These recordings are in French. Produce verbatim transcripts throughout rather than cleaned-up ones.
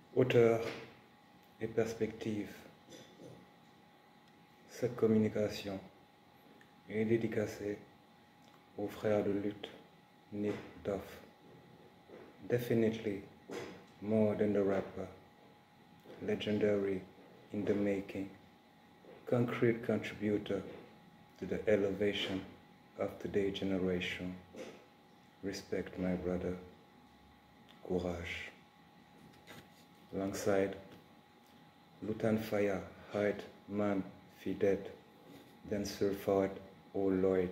hauteur et perspective. Cette communication est dédicacée aux frères de lutte Nip Tuff. Definitely more than the rapper, legendary in the making, concrete contributor to the elevation of today's generation. Respect, my brother. Courage. Alongside Lutan Fire, Hyde, Man, Fidet, then Surford, O Lloyd.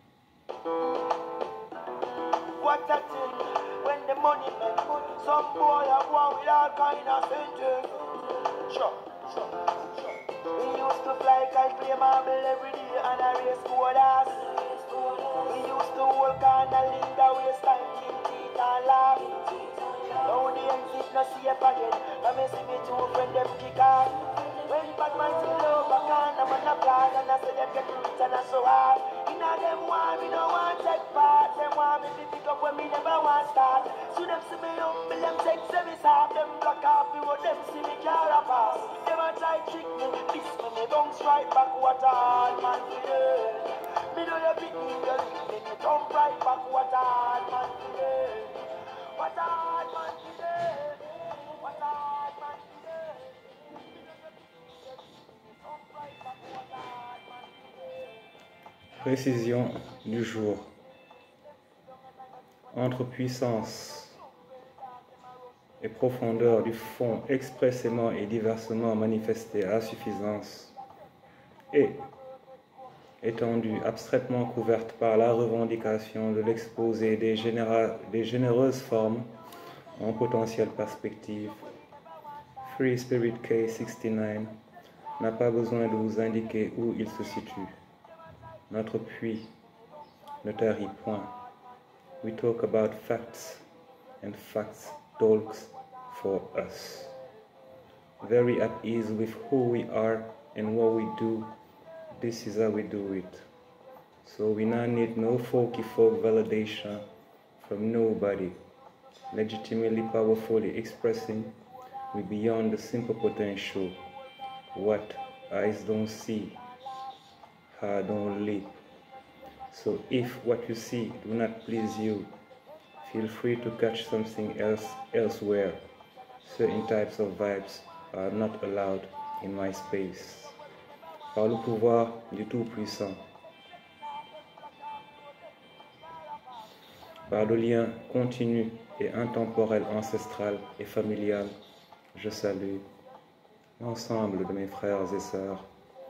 What a thing when the money make money. Some boy have one with all kind of sentences. Sure, sure, sure. We used to fly kite, play marble every day and a race coders. We used to walk on a linger, waste time, kill teeth and laugh. Now the exit no safe again. I may see me two friend them kick off. When bad man still over can, I'm on a plan and I say them get rich and I so hard. In a them want me no want take part. Them want me to pick up when me never want start. So them see me humble, them take service off. Them block off the road, them see me car apart. Them a try trick me, this me, me bounce right back. What a hard man to do. Me know you beat me, you leave me, me jump right back. What a hard man to do. What a hard man to do. What a hard man to do. Précision du jour. Entre puissance et profondeur du fond expressément et diversement manifesté à suffisance et étendue abstraitement couverte par la revendication de l'exposé des, des généreuses formes en potentielle perspective. Free Spirit K soixante-neuf n'a pas besoin de vous indiquer où il se situe. Notre puits ne tarit point. We talk about facts, and facts talks for us. Very at ease with who we are and what we do, this is how we do it. So we now need no folky folk validation from nobody. Legitimately, powerfully expressing, we beyond the simple potential. What eyes don't see, heart don't leap. So if what you see do not please you, feel free to catch something else elsewhere. Certain types of vibes are not allowed in my space. Par le pouvoir du Tout-Puissant, par le lien continu et intemporel, ancestral et familial, je salue l'ensemble de mes frères et sœurs.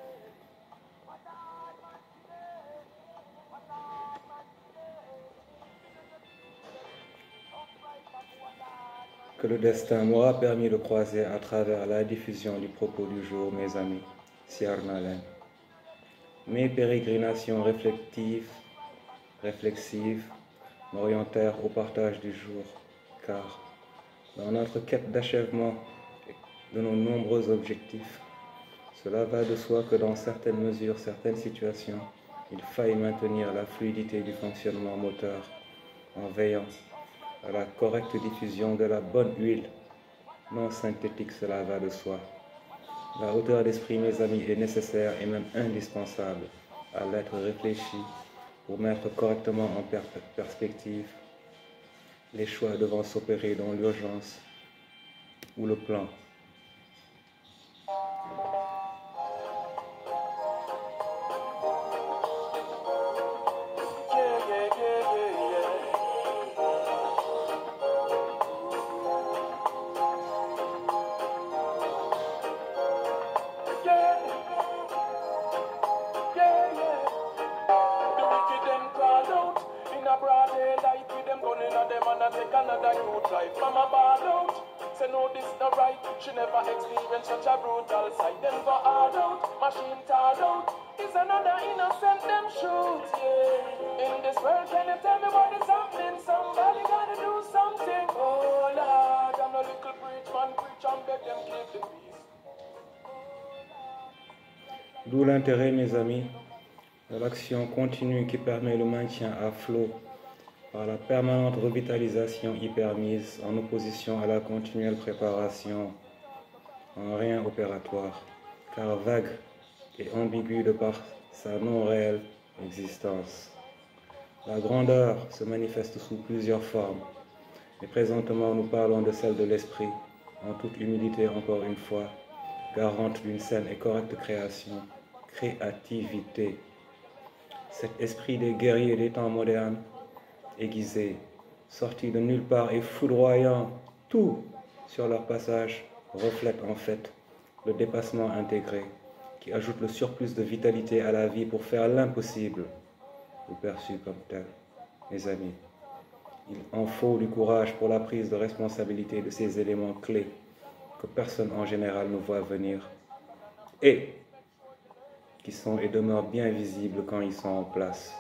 Que le destin m'aura permis de croiser à travers la diffusion du propos du jour, mes amis, Siarnalen. Mes pérégrinations réflexives, réflexives m'orientèrent au partage du jour, car dans notre quête d'achèvement de nos nombreux objectifs, cela va de soi que dans certaines mesures, certaines situations, il faille maintenir la fluidité du fonctionnement moteur en veillant à la correcte diffusion de la bonne huile non synthétique, cela va de soi. La hauteur d'esprit, mes amis, est nécessaire et même indispensable à l'être réfléchi pour mettre correctement en per perspective les choix devant s'opérer dans l'urgence ou le plan. She never experienced such a brutal sight. Them go hard out, machine tired out. Is another innocent them shoot, yeah. In this world, can you tell me what is happening? Somebody gotta do something. Oh Lord, I'm a little preach man, preach and beg them keep the peace. D'où l'intérêt, mes amis, de l'action continue qui permet le maintien à flot par la permanente revitalisation y permise en opposition à la continuelle préparation en rien opératoire, car vague et ambiguë de par sa non réelle existence. La grandeur se manifeste sous plusieurs formes, et présentement nous parlons de celle de l'esprit, en toute humilité encore une fois, garante d'une saine et correcte création, créativité. Cet esprit des guerriers des temps modernes, aiguisé, sorti de nulle part et foudroyant tout sur leur passage, reflète en fait le dépassement intégré qui ajoute le surplus de vitalité à la vie pour faire l'impossible, ou perçu comme tel. Mes amis, il en faut du courage pour la prise de responsabilité de ces éléments clés que personne en général ne voit venir et qui sont et demeurent bien visibles quand ils sont en place.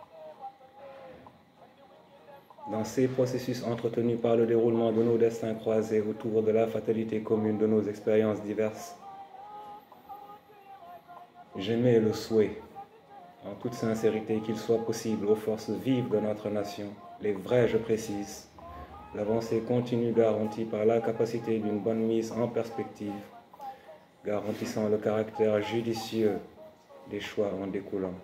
Dans ces processus entretenus par le déroulement de nos destins croisés autour de la fatalité commune de nos expériences diverses, j'émets le souhait, en toute sincérité, qu'il soit possible aux forces vives de notre nation, les vraies je précise, l'avancée continue garantie par la capacité d'une bonne mise en perspective, garantissant le caractère judicieux des choix en découlant.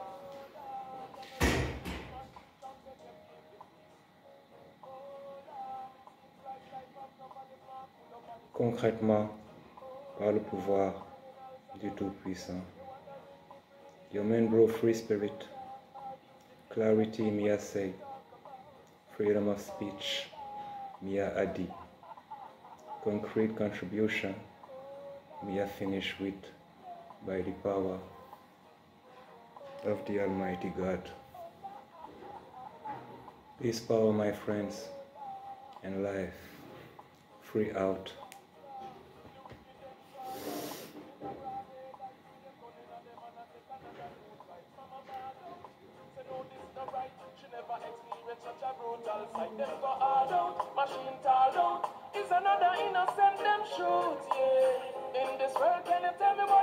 Concrètement, par le pouvoir du Tout-Puissant. Your man bro free spirit, clarity mia say, freedom of speech mia adi, concrete contribution mia finish with by the power of the Almighty God. Peace, power, my friends, and life. Free out. Machine tall out is another innocent them shoot, yeah. In this world, can you tell me what